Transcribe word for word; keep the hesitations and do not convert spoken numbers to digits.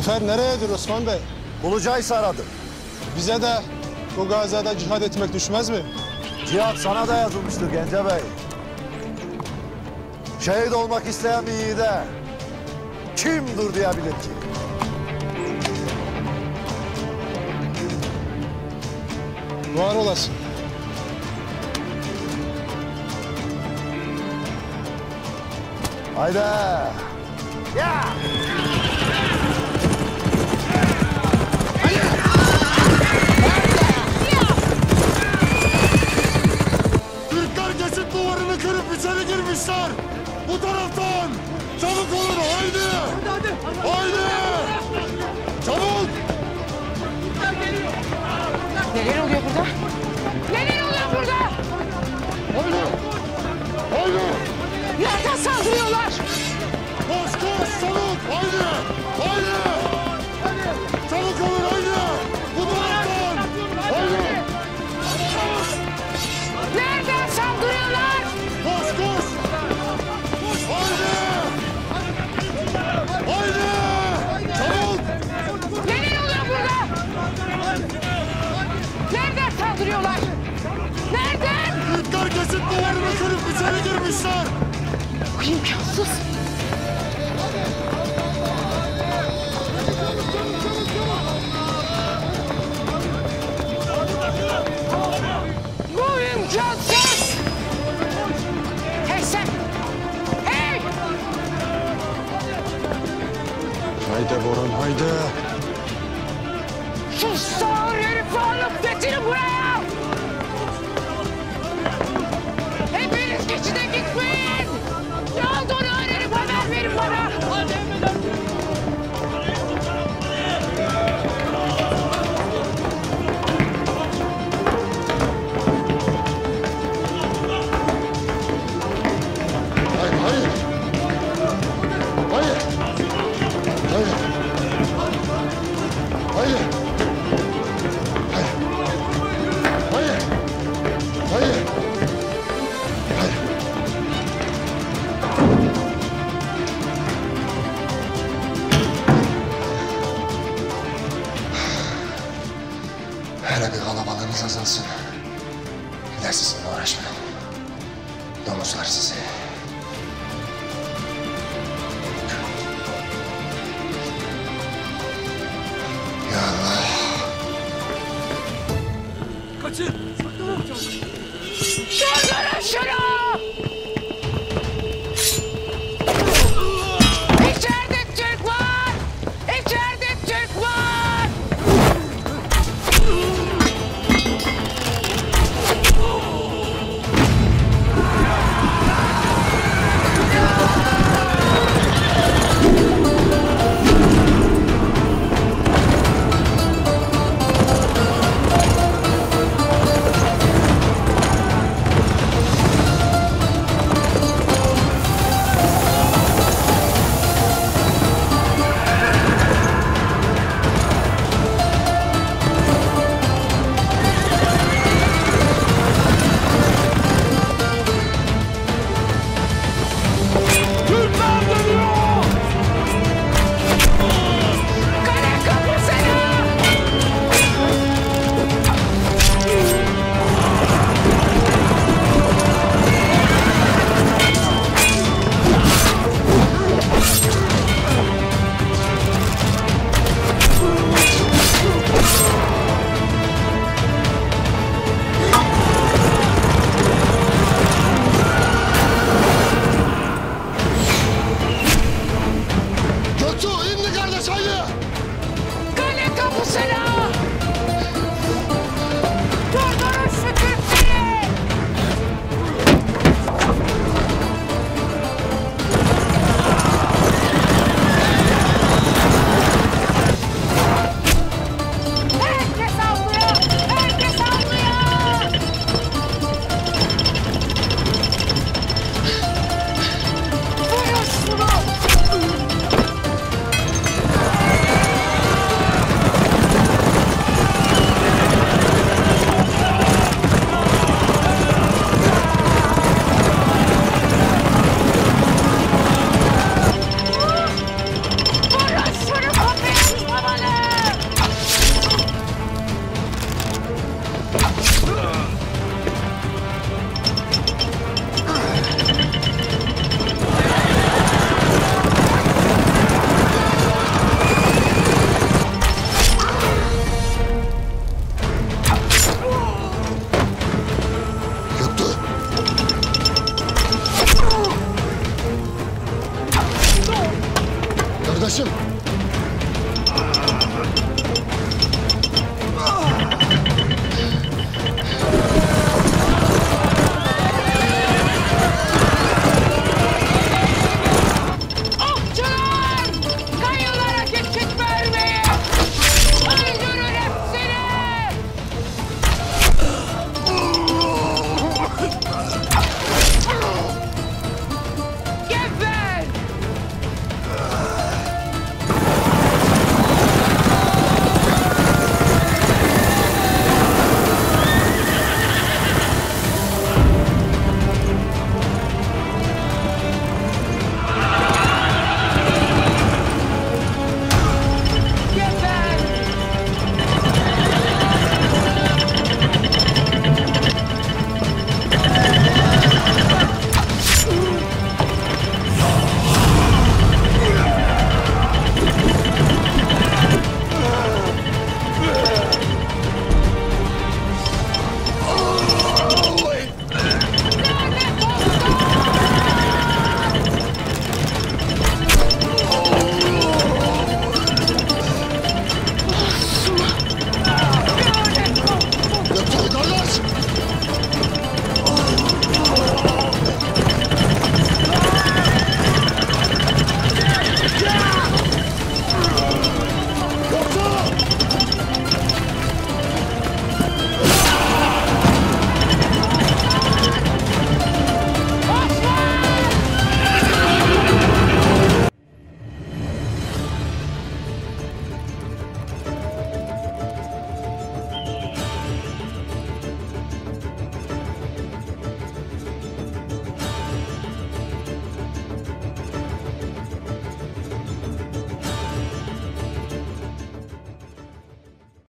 Sefer nereyedir Osman Bey? Ulucay'ı aradım. Bize de bu gazada cihad etmek düşmez mi? Cihat sana da yazılmıştır Gence Bey. Şehit olmak isteyen bir yiğide kim dur diyebilir ki? Var olasın. Haydi. Ya! Türkler geçit duvarını kırıp içeri girmişler. Bu taraftan. Çabuk olun haydi. Haydi. Çabuk. Neler oluyor burada? Neler oluyor burada? Haydi. Haydi. Nereden saldırıyorlar? Koş koş çabuk. Haydi. Haydi. Çabuk olun haydi. Bu taraftan. Haydi. Nereden saldırıyorlar? Koş koş. Haydi. Haydi. Çabuk. Neler oluyor burada? Nereden saldırıyorlar? Nereden? Türkler geçit duvarını kırıp içeri girmişler. Bu imkansız. Bu imkansız. Hey sen. Hey! Haydi Boran haydi. Şu sağır herifi alıp getirin buraya. Hepiniz geçide gitmeyin. Ne olduğunu öğrenin, haber verin bana. Hayır, hayır. Hayır. Hayır. Hayır. Hayır. Hayır. Hayır. Hayır. Hele bir kalabalığınız azalsın. Bir de sizinle uğraşmayın. Domuzlar sizi. Ya Allah. Durdurun şunu! İçeride Türk var! İçeride Türk var! Kale kapısını! Göktuğ indi kardeş haydi. Kale kapısını!